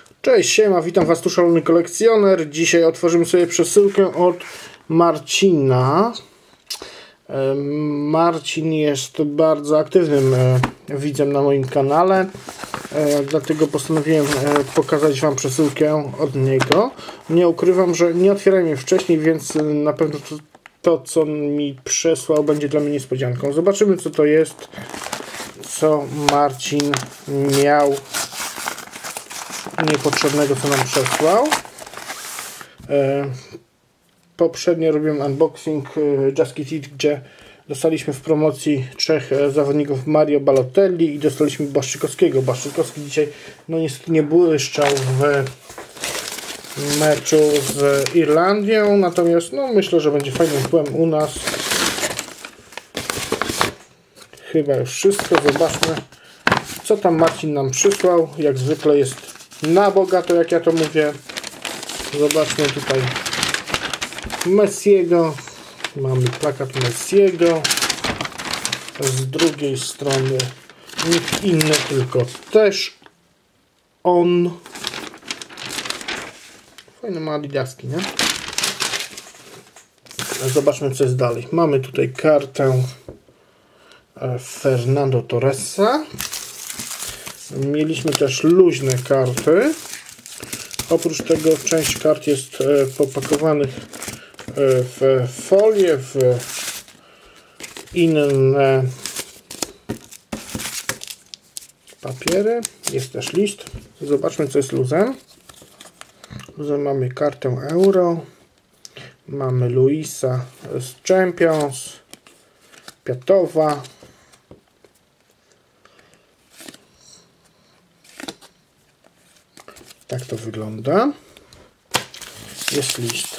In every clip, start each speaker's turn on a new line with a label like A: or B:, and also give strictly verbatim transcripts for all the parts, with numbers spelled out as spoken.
A: Cześć, siema, witam Was tu, szalony kolekcjoner. Dzisiaj otworzymy sobie przesyłkę od Marcina. Marcin jest bardzo aktywnym widzem na moim kanale, dlatego postanowiłem pokazać Wam przesyłkę od niego. Nie ukrywam, że nie otwierałem jej wcześniej, więc na pewno to, to co mi przesłał, będzie dla mnie niespodzianką. Zobaczymy, co to jest, co Marcin miał niepotrzebnego, co nam przesłał. E, poprzednio robiłem unboxing Just Kit It, gdzie dostaliśmy w promocji trzech zawodników Mario Balotelli i dostaliśmy Błaszczykowskiego. Błaszczykowski dzisiaj no niestety nie błyszczał w meczu z Irlandią, natomiast no myślę, że będzie fajnym wpływem u nas. Chyba już wszystko. Zobaczmy, co tam Marcin nam przysłał. Jak zwykle jest na bogato, jak ja to mówię. Zobaczmy tutaj Messiego. Mamy plakat Messiego. Z drugiej strony nikt inny, tylko też on. Fajne ma adidaski, nie? Zobaczmy, co jest dalej. Mamy tutaj kartę Fernando Torresa. Mieliśmy też luźne karty. Oprócz tego część kart jest popakowanych w folię, w inne papiery. Jest też list. Zobaczmy, co jest luzem. Luzem mamy kartę euro. Mamy Luisa z Champions. Piatowa. Tak to wygląda. Jest list.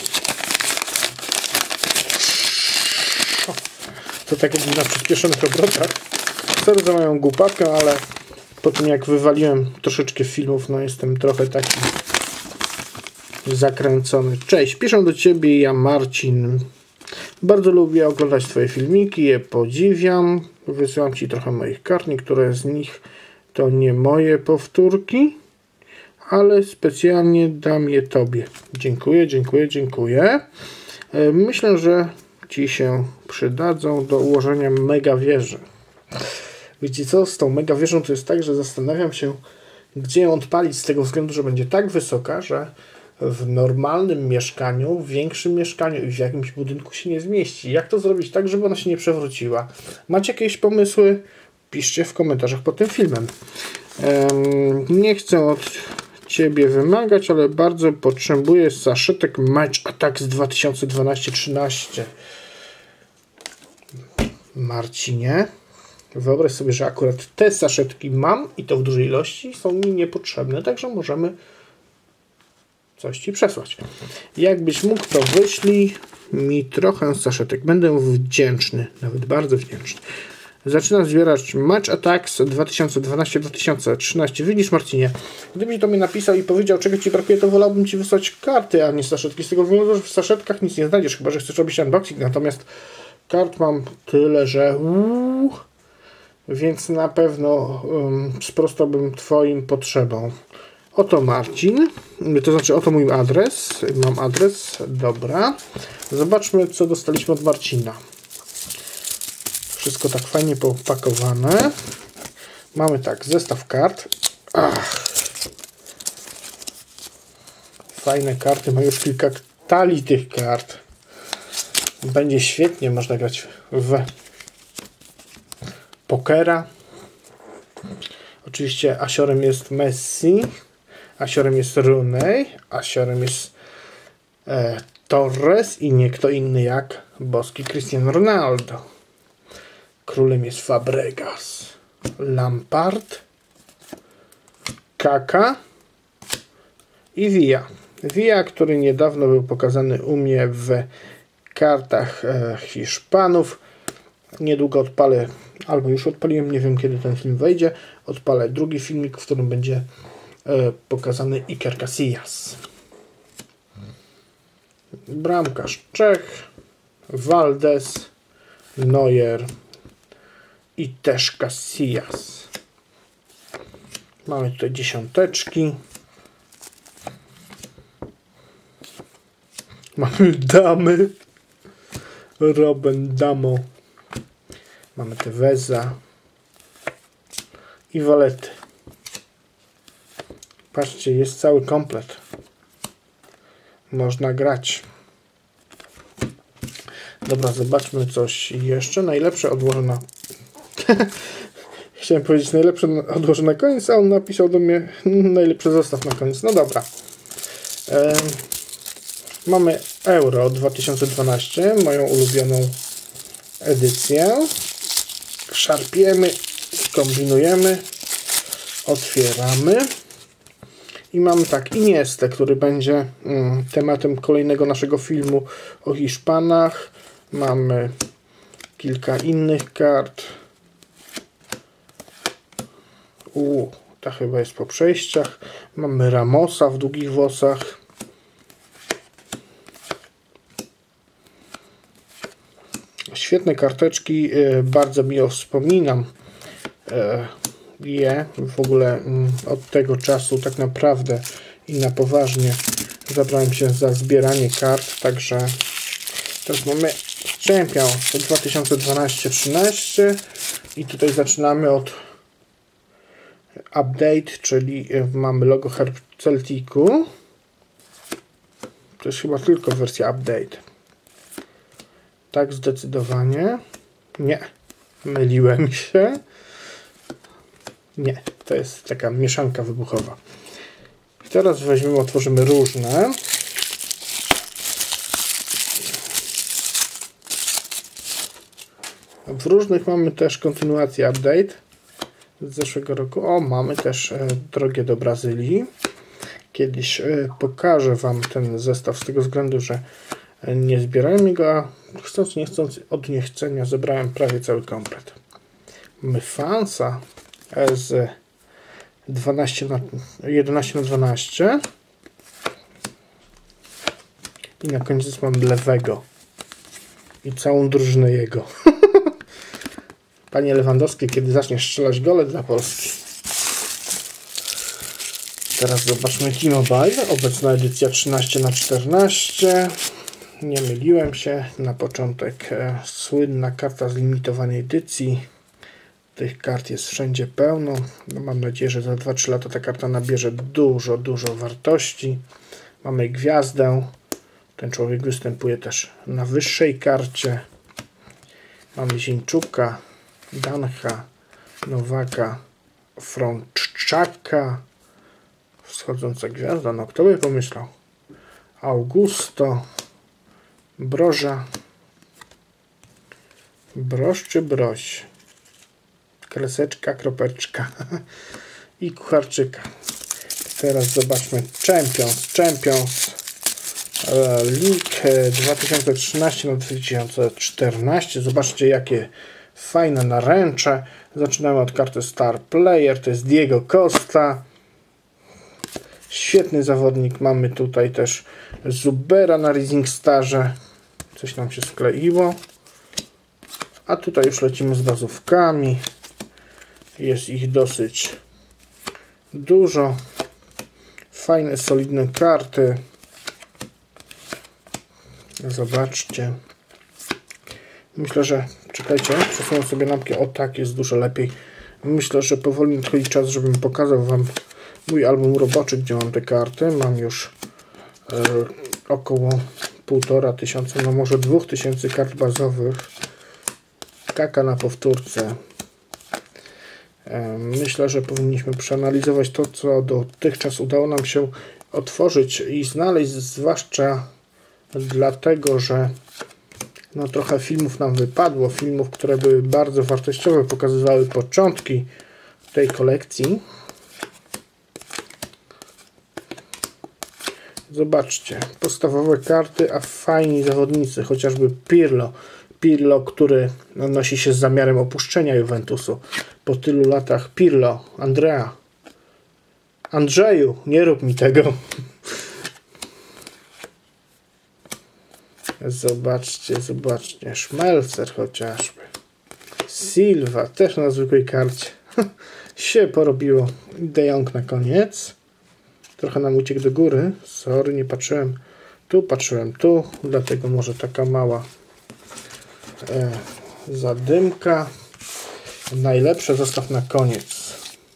A: O, to tak jak na przyspieszonych obrotach. Sorry za moją głupawkę, ale po tym jak wywaliłem troszeczkę filmów, no jestem trochę taki zakręcony. Cześć, piszę do Ciebie, ja Marcin. Bardzo lubię oglądać Twoje filmiki, je podziwiam. Wysyłam Ci trochę moich kart, niektóre z nich to nie moje powtórki, ale specjalnie dam je Tobie. Dziękuję, dziękuję, dziękuję. Myślę, że Ci się przydadzą do ułożenia mega wieży. Wiecie co, z tą mega wieżą to jest tak, że zastanawiam się, gdzie ją odpalić, z tego względu, że będzie tak wysoka, że w normalnym mieszkaniu, w większym mieszkaniu i w jakimś budynku się nie zmieści. Jak to zrobić tak, żeby ona się nie przewróciła? Macie jakieś pomysły? Piszcie w komentarzach pod tym filmem. Nie chcę od Ciebie wymagać, ale bardzo potrzebuję saszetek Match Attax dwa tysiące dwanaście trzynaście. Marcinie, wyobraź sobie, że akurat te saszetki mam i to w dużej ilości, są mi niepotrzebne, także możemy coś Ci przesłać. Jakbyś mógł, to wyślij mi trochę saszetek. Będę wdzięczny, nawet bardzo wdzięczny. Zaczynam zbierać Match Attax dwa tysiące dwanaście dwa tysiące trzynaście. Widzisz, Marcinie, gdybyś do mnie napisał i powiedział, czego Ci brakuje, to wolałbym Ci wysłać karty, a nie saszetki. Z tego względu, że w saszetkach nic nie znajdziesz, chyba że chcesz robić unboxing. Natomiast kart mam tyle, że uuu, więc na pewno um, sprostałbym Twoim potrzebom. Oto Marcin, to znaczy oto mój adres. Mam adres, dobra. Zobaczmy, co dostaliśmy od Marcina. Wszystko tak fajnie popakowane. Mamy tak, zestaw kart. Ach. Fajne karty, ma już kilka talii tych kart. Będzie świetnie, można grać w pokera. Oczywiście asiorem jest Messi, asiorem jest Rooney, asiorem jest e, Torres i nie kto inny jak boski Cristiano Ronaldo. Królem jest Fabregas, Lampard, Kaka i Villa. Villa, który niedawno był pokazany u mnie w kartach e, Hiszpanów. Niedługo odpalę, albo już odpaliłem, nie wiem kiedy ten film wejdzie, odpalę drugi filmik, w którym będzie e, pokazany Iker Casillas. Bramkarz Czech, Valdez, Neuer i też Casillas. Mamy tutaj dziesiąteczki. Mamy damy. Robben Damo. Mamy Teveza. I walety. Patrzcie, jest cały komplet. Można grać. Dobra, zobaczmy coś jeszcze. Najlepsze odłożę na... Chciałem powiedzieć najlepsze odłożę na koniec, a on napisał do mnie najlepsze zostaw na koniec. No dobra. E, mamy Euro dwa tysiące dwanaście, moją ulubioną edycję. Szarpiemy, kombinujemy, otwieramy. I mamy tak, Iniestę, który będzie mm, tematem kolejnego naszego filmu o Hiszpanach. Mamy kilka innych kart. U, ta chyba jest po przejściach. Mamy Ramosa w długich włosach. Świetne karteczki, bardzo miło wspominam je. W ogóle od tego czasu tak naprawdę i na poważnie zabrałem się za zbieranie kart, także teraz mamy Champion dwa tysiące dwanaście trzynaście i tutaj zaczynamy od Update, czyli mamy logo herb Celticu. To jest chyba tylko wersja Update. Tak, zdecydowanie. Nie, myliłem się. Nie, to jest taka mieszanka wybuchowa. I teraz weźmiemy, otworzymy różne. W różnych mamy też kontynuację Update z zeszłego roku. O, mamy też e, drogie do Brazylii. Kiedyś e, pokażę Wam ten zestaw z tego względu, że nie zbierałem go, a chcąc nie chcąc od niechcenia zebrałem prawie cały komplet. Mamy Fansa z dwanaście na jedenaście na dwanaście i na koniec mam Lewego i całą drużynę jego. Panie Lewandowski, kiedy zaczniesz strzelać gole dla Polski? Teraz zobaczmy T-Mobile, obecna edycja trzynaście na czternaście. Nie myliłem się. Na początek e, słynna karta z limitowanej edycji. Tych kart jest wszędzie pełno. No, mam nadzieję, że za dwa trzy lata ta karta nabierze dużo, dużo wartości. Mamy gwiazdę. Ten człowiek występuje też na wyższej karcie. Mamy Zińczuka, Dancha, Nowaka, Frączczaka. Wschodząca gwiazda. No kto by pomyślał? Augusto. Broża. Broż czy broś? Kreseczka, kropeczka. I kucharczyka. Teraz zobaczmy Champions. Champions League dwa tysiące trzynaście na dwa tysiące czternaście. Zobaczcie, jakie fajne naręcze. Zaczynamy od karty Star Player. To jest Diego Costa. Świetny zawodnik. Mamy tutaj też Zubera na Rising Starze. Coś nam się skleiło. A tutaj już lecimy z bazówkami. Jest ich dosyć dużo. Fajne, solidne karty. Zobaczcie. Myślę, że... Czekajcie, przesunę sobie lampkę. O tak, jest dużo lepiej. Myślę, że powoli nadchodzi czas, żebym pokazał Wam mój album roboczy, gdzie mam te karty. Mam już e, około półtora tysiąca, no może dwóch tysięcy kart bazowych. Kaka na powtórce. E, myślę, że powinniśmy przeanalizować to, co dotychczas udało nam się otworzyć i znaleźć, zwłaszcza dlatego, że no trochę filmów nam wypadło, filmów, które były bardzo wartościowe, pokazywały początki tej kolekcji. Zobaczcie, podstawowe karty, a fajni zawodnicy, chociażby Pirlo. Pirlo, który nosi się z zamiarem opuszczenia Juventusu po tylu latach. Pirlo, Andrea. Andrzeju, nie rób mi tego. Zobaczcie, zobaczcie. Szmelcer chociażby. Silva, też na zwykłej karcie. się porobiło. De Jong na koniec. Trochę nam uciekł do góry. Sorry, nie patrzyłem tu, patrzyłem tu, dlatego może taka mała e, zadymka. Najlepsze zostaw na koniec.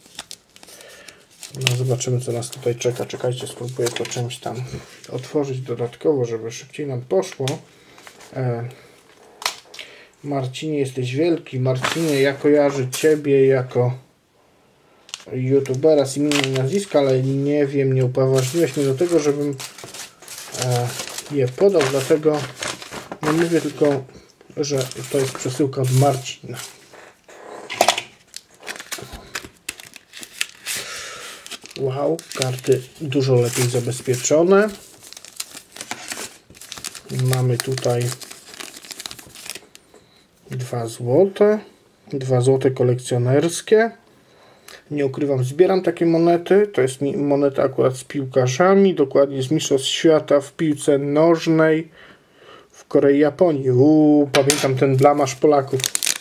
A: No, zobaczymy, co nas tutaj czeka. Czekajcie, spróbuję to czymś tam otworzyć dodatkowo, żeby szybciej nam poszło. E, Marcinie, jesteś wielki. Marcinie, ja kojarzę Ciebie jako youtubera z imienia i nazwiska, ale nie wiem, nie upoważniłeś mnie do tego, żebym e, je podał, dlatego nie mówię tylko, że to jest przesyłka od Marcina. Wow, karty dużo lepiej zabezpieczone. Mamy tutaj dwa złote, dwa złote kolekcjonerskie. Nie ukrywam, zbieram takie monety. To jest moneta akurat z piłkarzami, dokładnie z mistrzostw świata w piłce nożnej w Korei i Japonii. Uuu, pamiętam ten blamaż Polaków.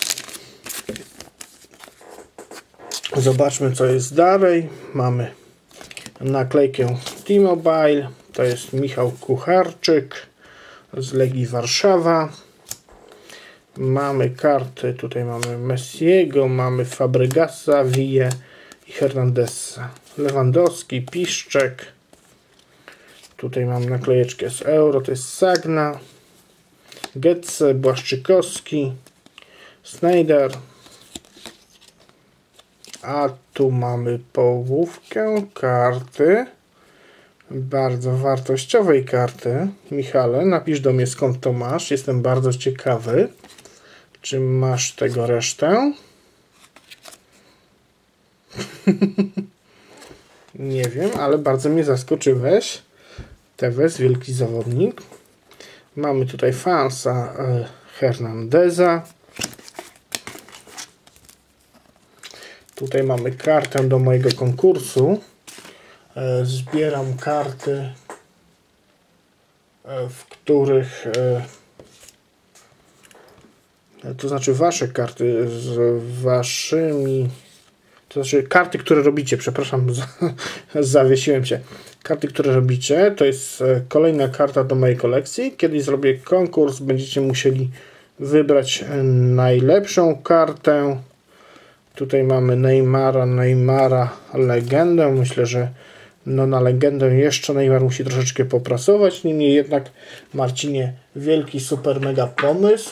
A: Zobaczmy, co jest dalej. Mamy naklejkę T-Mobile. To jest Michał Kucharczyk z Legii Warszawa. Mamy karty, tutaj mamy Messiego, mamy Fabregasa, Ville i Hernandeza. Lewandowski, Piszczek. Tutaj mam naklejeczkę z Euro, to jest Sagna, Getze, Błaszczykowski, Sneijder. A tu mamy połówkę karty, bardzo wartościowej karty. Michale, napisz do mnie, skąd to masz. Jestem bardzo ciekawy, czy masz tego resztę. Nie wiem, ale bardzo mnie zaskoczyłeś. Tevez, wielki zawodnik. Mamy tutaj Fansa e, Hernandeza. Tutaj mamy kartę do mojego konkursu. E, zbieram karty, e, w których e, to znaczy wasze karty z waszymi, to znaczy karty, które robicie, przepraszam, zawiesiłem się. Karty, które robicie, to jest kolejna karta do mojej kolekcji. Kiedyś zrobię konkurs, będziecie musieli wybrać najlepszą kartę. Tutaj mamy Neymara, Neymara, legendę. Myślę, że no na legendę jeszcze Neymar musi troszeczkę popracować. Niemniej jednak, Marcinie, wielki, super, mega pomysł.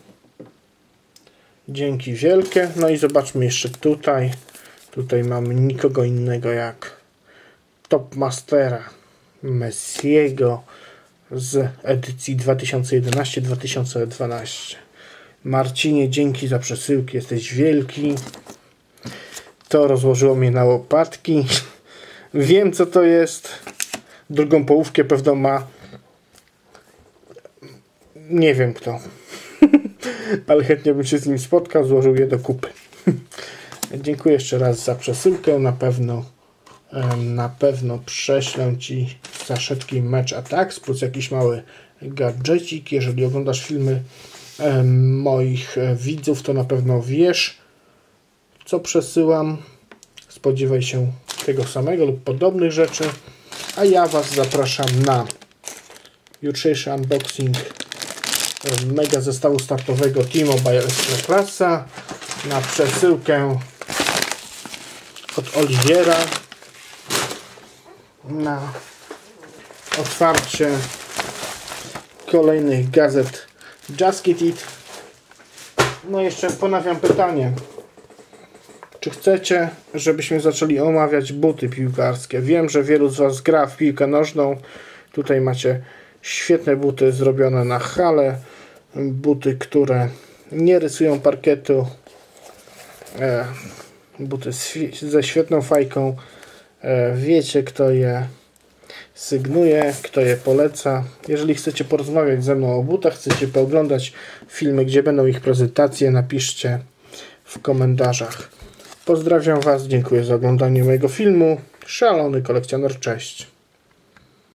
A: Dzięki wielkie. No i zobaczmy jeszcze tutaj. Tutaj mamy nikogo innego jak Top Mastera Messiego z edycji dwa tysiące jedenaście dwa tysiące dwanaście. Marcinie, dzięki za przesyłki, jesteś wielki. To rozłożyło mnie na łopatki. Wiem, co to jest. Drugą połówkę pewno ma. Nie wiem kto. Ale chętnie bym się z nim spotkał, złożył je do kupy. Dziękuję jeszcze raz za przesyłkę. Na pewno na pewno prześlę Ci saszetki Match Attacks plus jakiś mały gadżecik. Jeżeli oglądasz filmy moich widzów, to na pewno wiesz, co przesyłam. Spodziewaj się tego samego lub podobnych rzeczy. A ja Was zapraszam na jutrzejszy unboxing mega zestawu startowego T-Mobile Ekstraklasa, na przesyłkę od Oliwiera, na otwarcie kolejnych gazet Just Get It. No jeszcze ponawiam pytanie, czy chcecie, żebyśmy zaczęli omawiać buty piłkarskie? Wiem, że wielu z Was gra w piłkę nożną. Tutaj macie świetne buty zrobione na hale, buty, które nie rysują parkietu, e, buty ze świetną fajką. E, wiecie, kto je sygnuje, kto je poleca. Jeżeli chcecie porozmawiać ze mną o butach, chcecie pooglądać filmy, gdzie będą ich prezentacje, napiszcie w komentarzach. Pozdrawiam Was, dziękuję za oglądanie mojego filmu. Szalony kolekcjoner, cześć.